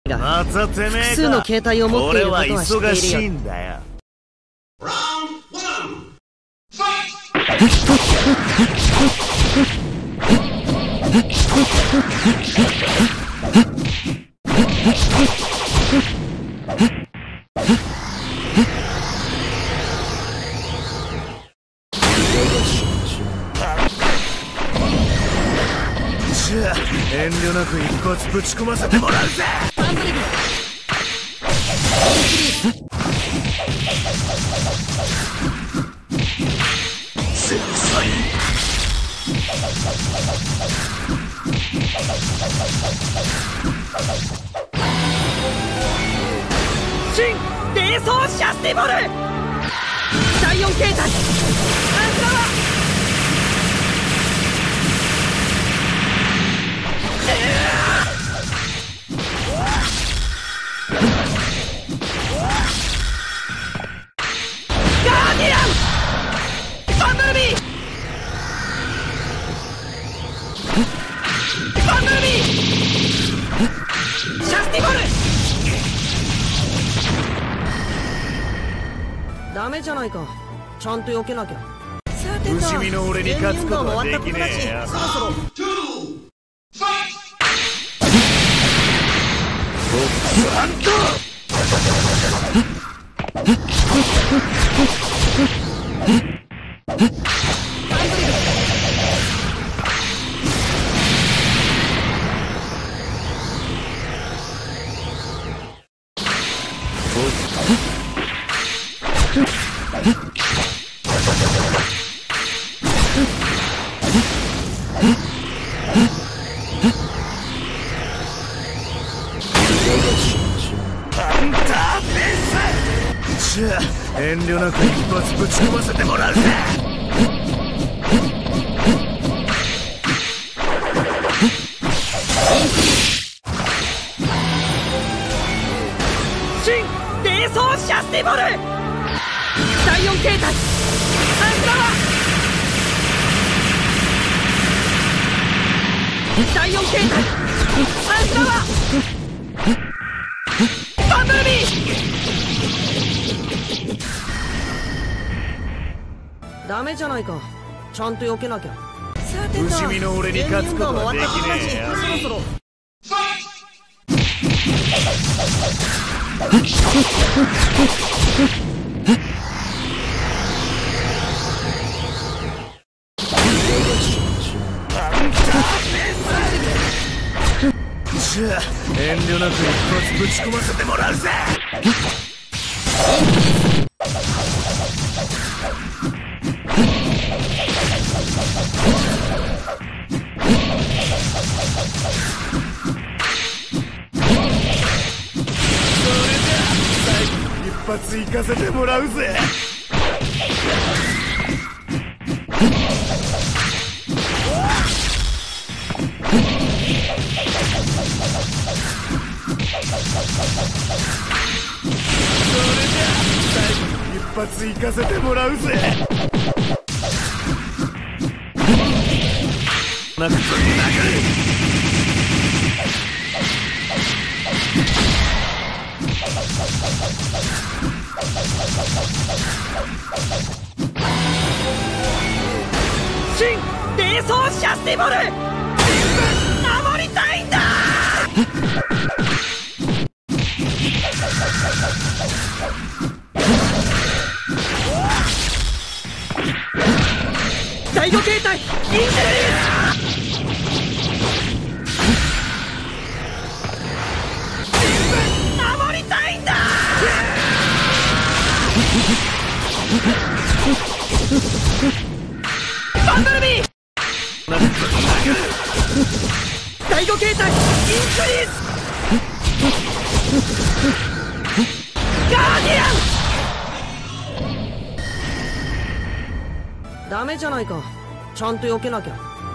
が複数の携帯を持っていることは知っているよ。 遠慮なく一発ぶち込ませてもらうぜ。繊細新冷装シャスティボル第4形態アンスラワガーディアンバンブルビーバンブルビーシャスティボルダメじゃないか。ちゃんと避けなきゃ。さてと不死身の俺に勝つことはできねえよ。 そろそろ遠慮なく一発ぶち込ませてもらうぜ。 新冷装シャスティボル第4形態アンスラワ第4形態アンスラワバンブルビーダメじゃないか。ちゃんと避けなきゃ。さてと不死身の俺に勝つことはできねえよ。 そろそろ遠慮なく一発ぶち込ませてもらうぜ。一発行かせてもらうぜ。一発行かせてもらうぜ。なくと新冷装シャスティボル守りたいんだ。第5形態インテリ守りたいんだ。バンブルビー第5形態インクリーズガーディアンダメじゃないか。ちゃんと避けなきゃ。